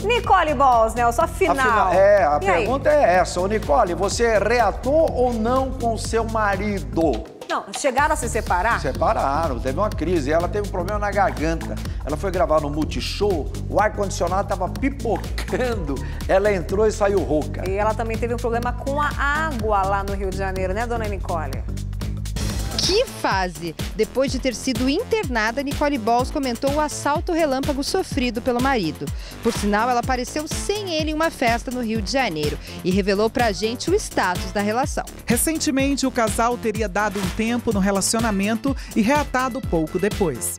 Nicole Balls, Nelson, a final. A pergunta é essa. Ô, Nicole, você reatou ou não com seu marido? Não, chegaram a se separar? Separaram, teve uma crise. Ela teve um problema na garganta. Ela foi gravar no Multishow, o ar-condicionado estava pipocando. Ela entrou e saiu rouca. E ela também teve um problema com a água lá no Rio de Janeiro, né, dona Nicole? Que fase! Depois de ter sido internada, Nicole Balls comentou o assalto relâmpago sofrido pelo marido. Por sinal, ela apareceu sem ele em uma festa no Rio de Janeiro e revelou pra gente o status da relação. Recentemente, o casal teria dado um tempo no relacionamento e reatado pouco depois.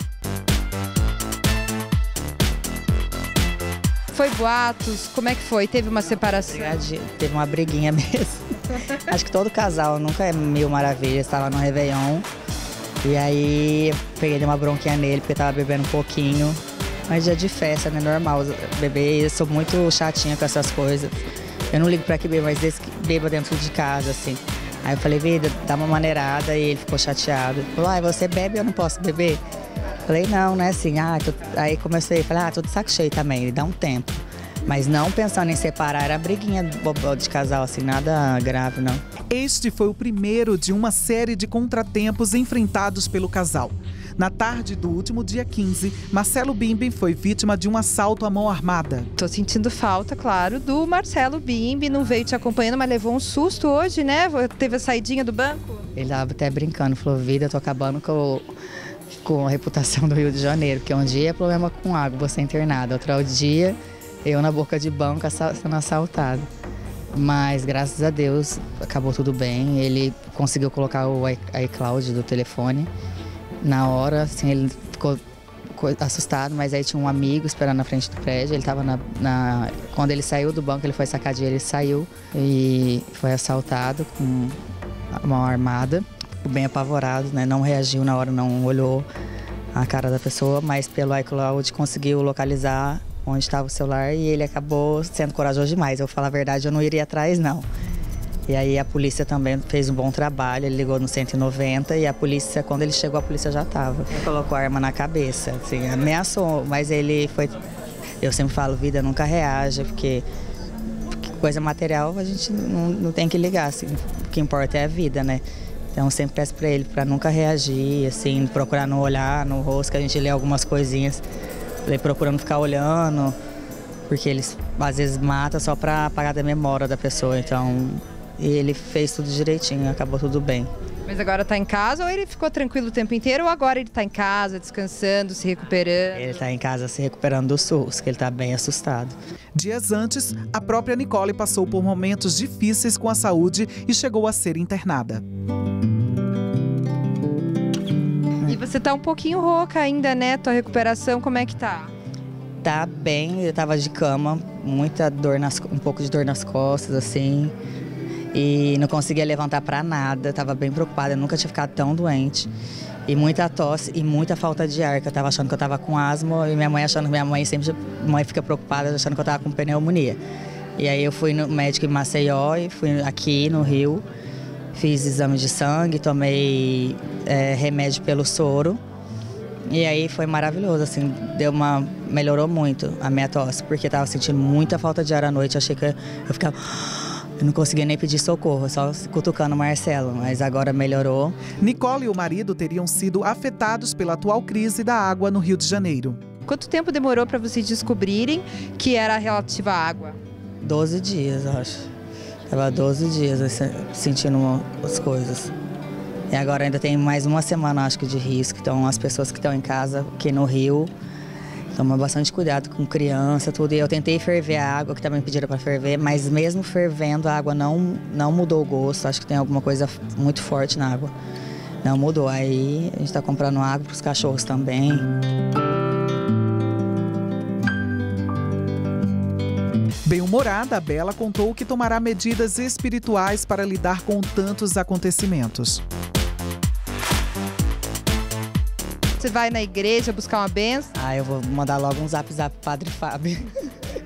Foi boatos? Como é que foi? Teve uma separação? Teve uma briguinha mesmo. Acho que todo casal nunca é mil maravilhas. Estava no Réveillon e aí peguei uma bronquinha nele porque tava bebendo um pouquinho. Mas dia de festa, né? Normal. Beber, eu sou muito chatinha com essas coisas. Eu não ligo pra que beba, mas desde que beba dentro de casa, assim. Aí eu falei, vida, dá uma maneirada, e ele ficou chateado. Ele falou, você bebe, eu não posso beber? Falei, não, né, assim, aí comecei a falar, tô de saco cheio também, ele dá um tempo. Mas não pensando em separar, era briguinha de casal, assim, nada grave, não. Este foi o primeiro de uma série de contratempos enfrentados pelo casal. Na tarde do último dia 15, Marcelo Bimbi foi vítima de um assalto à mão armada. Tô sentindo falta, claro, do Marcelo Bimbi, não veio te acompanhando, mas levou um susto hoje, né? Teve a saidinha do banco? Ele tava até brincando, falou, vida, eu tô acabando com a reputação do Rio de Janeiro, porque um dia é problema com água, você é internada, outro dia eu na boca de banco sendo assaltado. Mas graças a Deus acabou tudo bem, ele conseguiu colocar o iCloud do telefone. Na hora, assim, ele ficou assustado, mas aí tinha um amigo esperando na frente do prédio, ele estava quando ele saiu do banco, ele foi sacar dinheiro, ele saiu e foi assaltado com a mão armada. Bem apavorado, né? Não reagiu na hora, não olhou a cara da pessoa, mas pelo iCloud conseguiu localizar onde estava o celular e ele acabou sendo corajoso demais. Eu falar a verdade, eu não iria atrás, não. E aí a polícia também fez um bom trabalho, ele ligou no 190 e a polícia, quando ele chegou, a polícia já estava. Ele colocou a arma na cabeça, assim, ameaçou, mas ele foi... Eu sempre falo, vida nunca reage, porque coisa material a gente não tem que ligar, assim, o que importa é a vida, né? Então, eu sempre peço para ele para nunca reagir, assim, procurar não olhar no rosto, que a gente lê algumas coisinhas. Ele procurando ficar olhando, porque eles às vezes matam só para apagar da memória da pessoa. Então, ele fez tudo direitinho, acabou tudo bem. Mas agora tá em casa ou ele ficou tranquilo o tempo inteiro ou agora ele tá em casa, descansando, se recuperando? Ele tá em casa se recuperando do SUS, que ele tá bem assustado. Dias antes, a própria Nicole passou por momentos difíceis com a saúde e chegou a ser internada. E você tá um pouquinho rouca ainda, né? Tua recuperação, como é que tá? Tá bem, eu tava de cama, muita dor, um pouco de dor nas costas, assim. E não conseguia levantar pra nada, tava bem preocupada, eu nunca tinha ficado tão doente. E muita tosse e muita falta de ar, que eu tava achando que eu tava com asma e minha mãe sempre fica preocupada achando que eu tava com pneumonia. E aí eu fui no médico em Maceió e fui aqui no Rio, fiz exame de sangue, tomei remédio pelo soro. E aí foi maravilhoso, assim, melhorou muito a minha tosse, porque eu tava sentindo muita falta de ar à noite, achei que eu não conseguia nem pedir socorro, só cutucando o Marcelo, mas agora melhorou. Nicole e o marido teriam sido afetados pela atual crise da água no Rio de Janeiro. Quanto tempo demorou para vocês descobrirem que era relativa à água? 12 dias, acho. Tava 12 dias sentindo as coisas. E agora ainda tem mais uma semana, acho que, de risco. Então, as pessoas que estão em casa, aqui no Rio, tomam bastante cuidado com criança, tudo. E eu tentei ferver a água, que também pediram para ferver, mas mesmo fervendo, a água não mudou o gosto. Acho que tem alguma coisa muito forte na água. Não mudou. Aí a gente está comprando água para os cachorros também. Bem-humorada, a Bela contou que tomará medidas espirituais para lidar com tantos acontecimentos. Você vai na igreja buscar uma benção? Eu vou mandar logo um zap pro Padre Fábio.